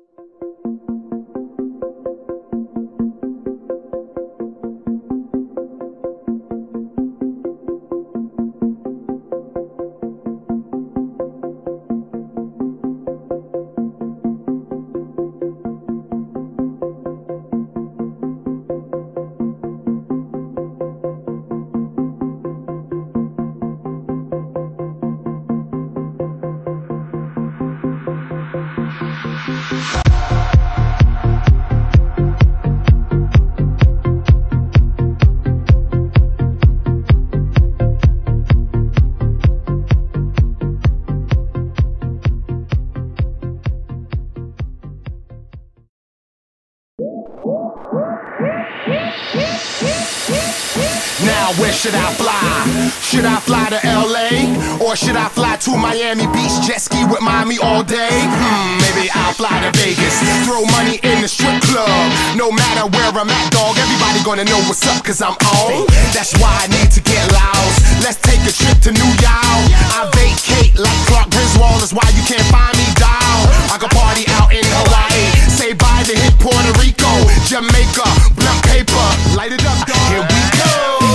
Now where should I fly? Should I fly to LA? Or should I fly to Miami Beach? Jet ski with mommy all day? Maybe I'll fly to Vegas. Throw money in the strip club. No matter where I'm at, dog, everybody gonna know what's up, cause I'm on. That's why I need to get loud. Let's take a trip to New York. I vacate like Clark Griswold. That's why you can't find me down. I can party out in Hawaii. Say bye to hit Puerto Rico, Jamaica, blunt paper. Light it up, dog. Here we go.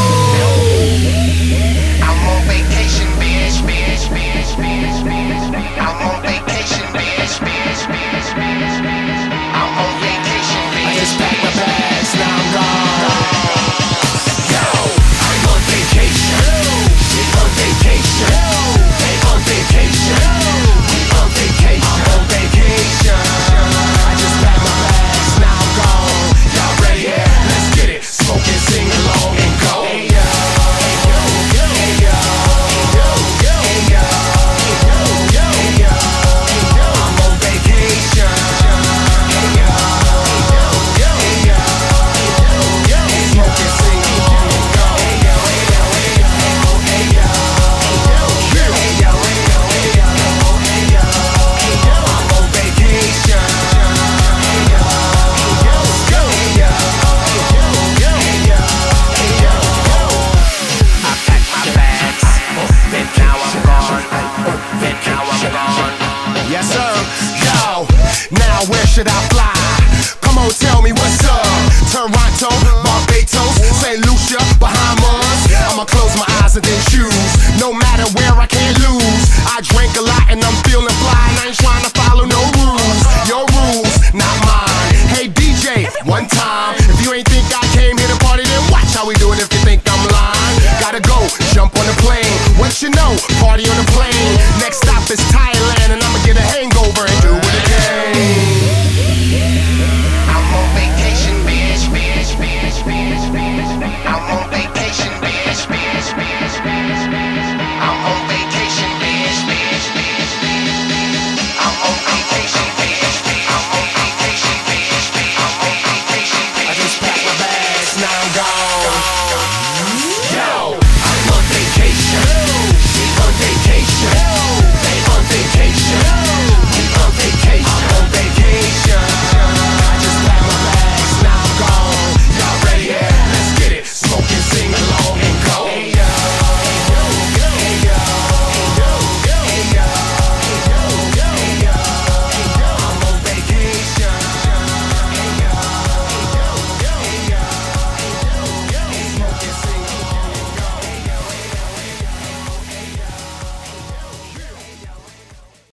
I'm on vacation, bitch, bitch, bitch, bitch, bitch. I'm on vacation, bitch, bitch, bitch, bitch, bitch. I'm on vacation, bitch. I just packed my bags, now I'm gone. Yo, I'm on vacation. We on vacation. They on vacation. We on vacation. I'm on vacation. I just packed my bags, now I'm gone. Y'all ready? Let's get it. Smoke and sing along and go. Hey, yo. Yes sir, yo, now where should I fly? Come on, tell me what's up. Toronto, Barbados, St. Lucia, Bahamas. I'ma close my eyes and then choose. No matter where